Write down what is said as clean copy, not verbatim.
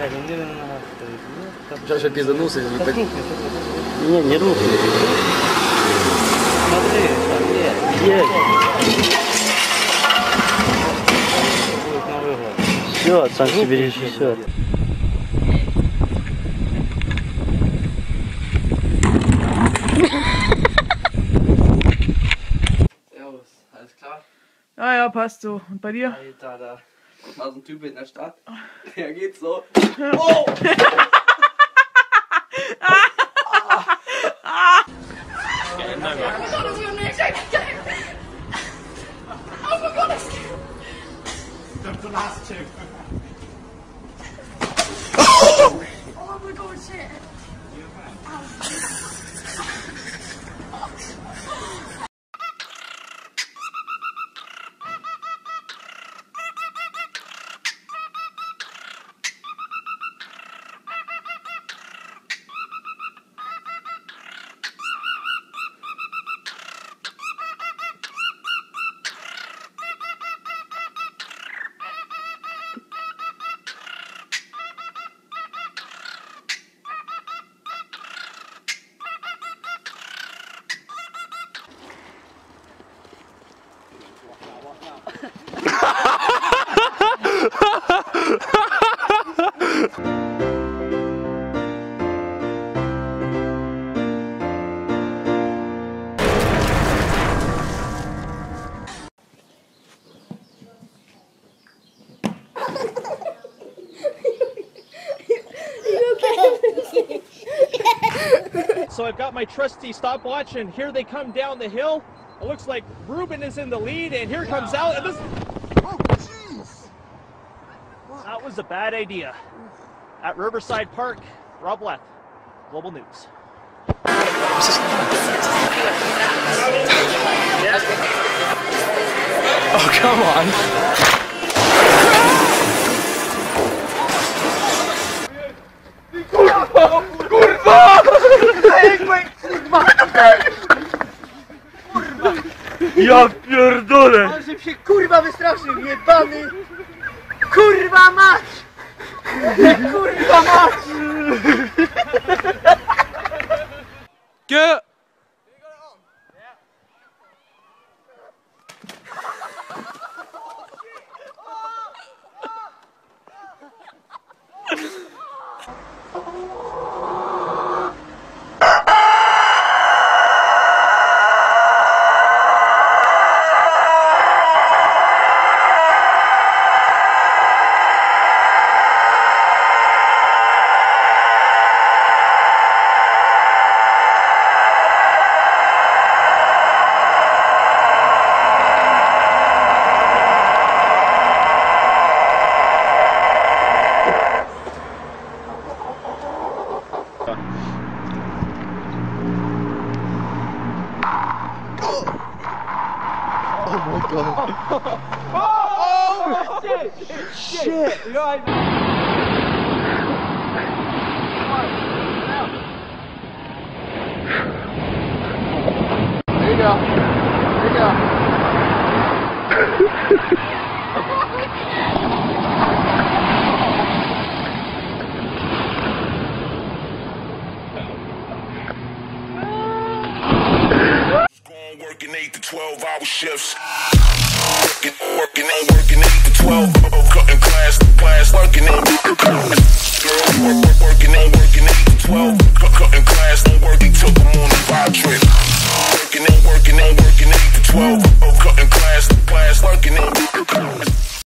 Сейчас пизданулся. Не рухнет. Смотри, Есть. Все, сам себе режиссер. Servus, alles klar? Ja, ja, passt so. Und bei dir? Alter, da war so ein Typ in der Stadt. Der geht so. Oh! Oh my god, shit! So I've got my trusty stopwatch, and here they come down the hill. It looks like Ruben is in the lead, and here comes Al. And this... Oh, jeez! That was a bad idea. At Riverside Park, Rob Leth, Global News. Oh, come on. Ja pierdolę! On żebym się kurwa wystraszył, jebany! Kurwa mać! Kurwa mać! Go! Oh my god. Oh, shit! You know, There you go. There you go. Working 8 to 12-hour shifts. Working 8 to 12, cutting class, working in. Girl,